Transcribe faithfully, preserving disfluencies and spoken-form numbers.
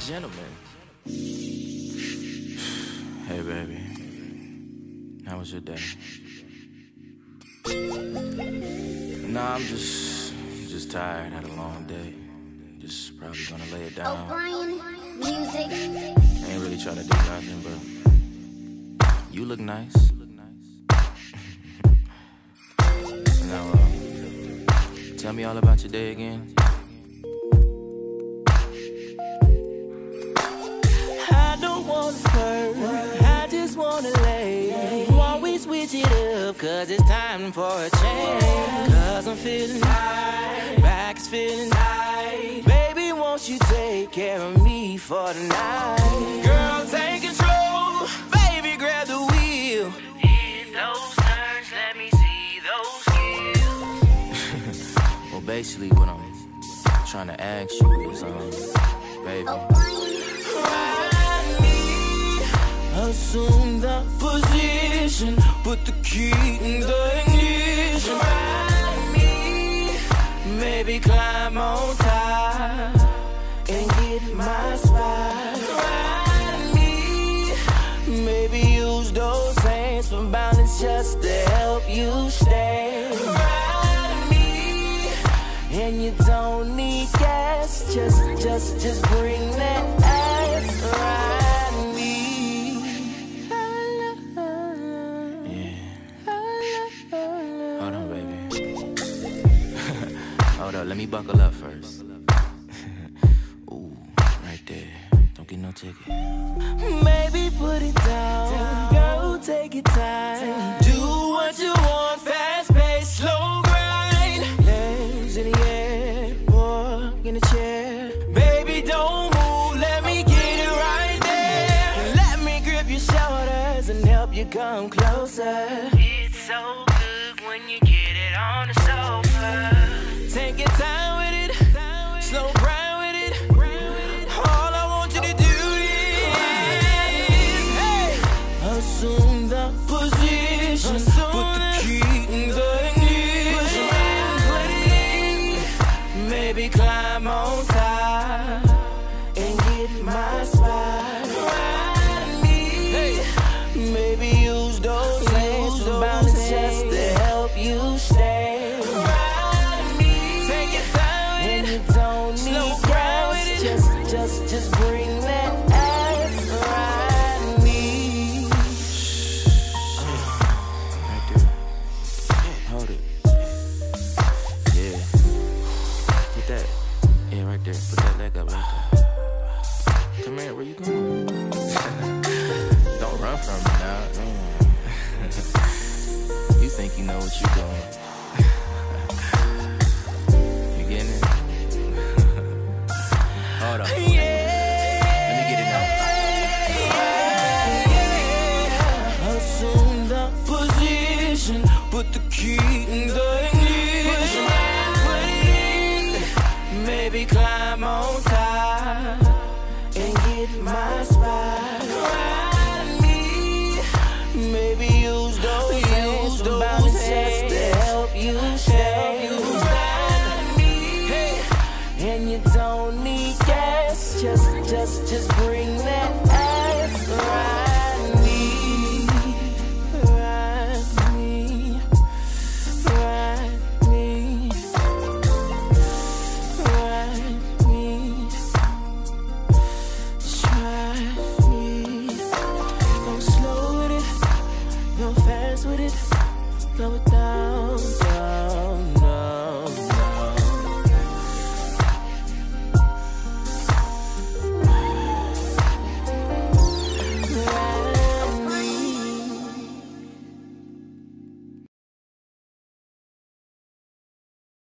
gentlemen. Hey, baby. How was your day? Nah, I'm just, just tired. Had a long day. Just probably gonna lay it down. O'Brien, music. I ain't really trying to do nothing, but you look nice. Now, uh, tell me all about your day again. I don't wanna flirt, I just wanna lay. Always switch it up, cause it's time for a change. Cause I'm feeling high, back is feeling high. Baby, won't you take care of me for the night? Girl, take control, baby, grab the wheel. Hit those turns, let me see those skills. Well, basically, what I'm trying to ask you is, um, baby. Ride me, assume the position, put the key in the ignition. Ride me, maybe climb on top and get my spot. Ride me, maybe use those hands for balance just to help you stay. Ride me, and you don't need gas, just, just, just bring that ass. Ride me. Yeah. Hold on, baby. Hold up, let me buckle up first. Ooh, right there. Don't get no ticket. Maybe put it down, girl, take your time. Do what you want, fast pace, slow grind. Legs in the air, boy, in a chair. Baby, don't move, let me get it right there. Let me grip your shoulders and help you come closer. It's so good when you get it on the sofa. Take your time with it, slow grind with it. All I want you to do is, hey, assume the position, put the key in the ignition. Maybe climb on top and get my spot. Ride me, maybe use those hands for balance just to help you stay. Ride me, take your time and you don't need gas, just, just, just bring that ass. Ride me. Right there. Hold it. Yeah. Put that. Yeah, right there. Put that leg up right there. Come here, where you going? Don't run from me now. Mm. You think you know what you're doing. You getting it? Hold on. Yeah. Let me get it now. Assume the position, put the key in the ignition. Maybe climb on top and get my spot. Ride me, maybe use those hands for balance just to help you stay. Ride me, and you don't need gas, just, just, just bring that ass. Ride me, ride me, ride me, ride me, try me. Go slow with it, go fast with it, slow it down, down.